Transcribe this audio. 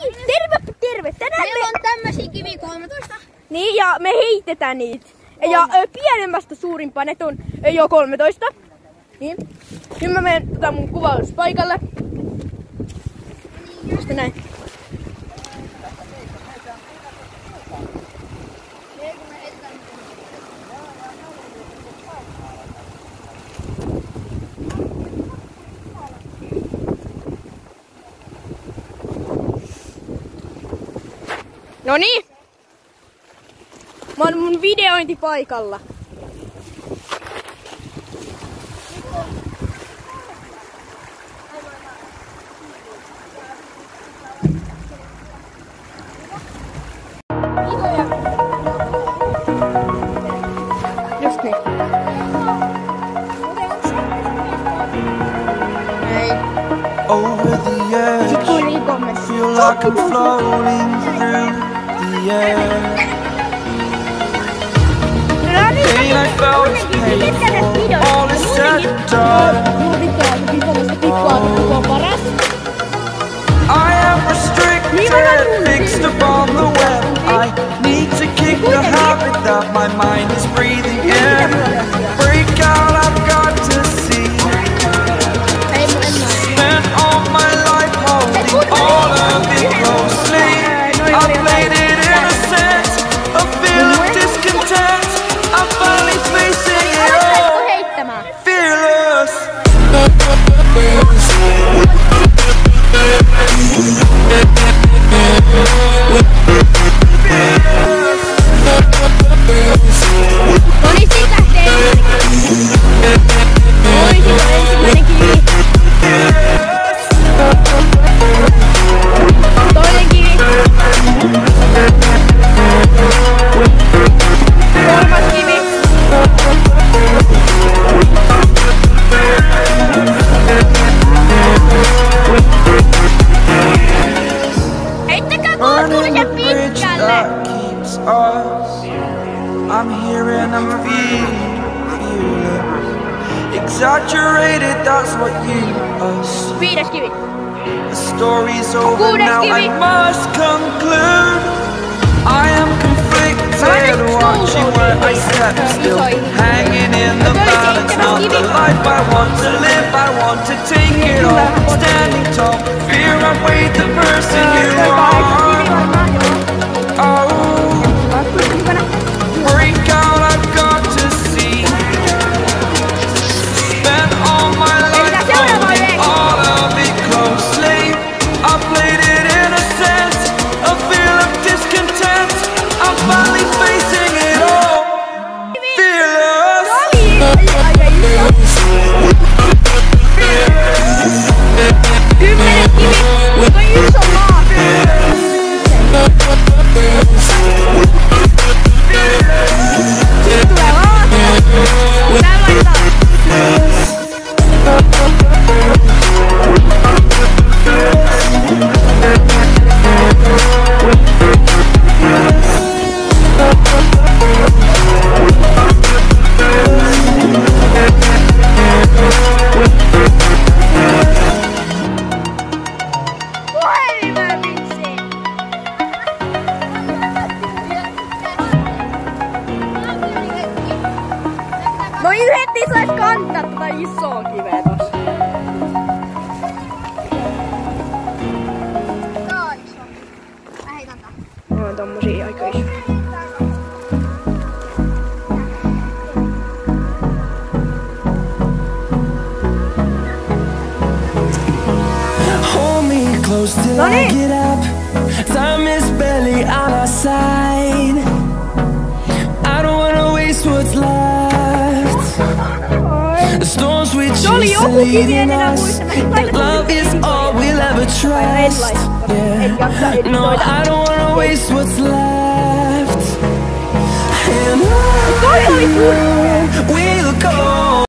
Terve! Tänään meillä on tämmösiä kiviä 13. Niin, ja me heitetään niitä. Ja pienemmästä suurimpaan, ne on jo 13. Niin. Nyt mä menen mun kuvauspaikalle. Sitten näin. Noniin. Mä oon mun videointipaikalla. Just niin. Ei. Over the edge, feel like I'm floating through the air. Pain I felt is painful, all is said and done. I am restricted, fixed upon the web. I need to kick the habit that my mind is breathing in. Break out, I've got to see. Spent all my life holding all of it closely. I played it innocent, a feel of discontent. I'm finally facing it all. Fearless. I'm here and I'm feeling exaggerated, that's what you assume. The story's over now, I must conclude. I am conflicted, watching where I step still, hanging in the balance. Not the life I want to live, I want to take it all. Standing tall, fear I weighed the person you are. Break out, I've got to see. Spent all my life holding all of it closely. I played it innocent, a feel of discontent. I'm finally facing it all. Fearless. No yhdet niin sais kantaa tätä isoa kiveä tossa. Tää on iso. Mä heitän tää. Ne on tommosia aika isoja. Hold me close till I get up. Time is barely on our side. I don't wanna waste what's left. The storms we chase are leading us. That love is all we'll ever trust. Yeah. No, I don't wanna waste what's left. And on we'll go.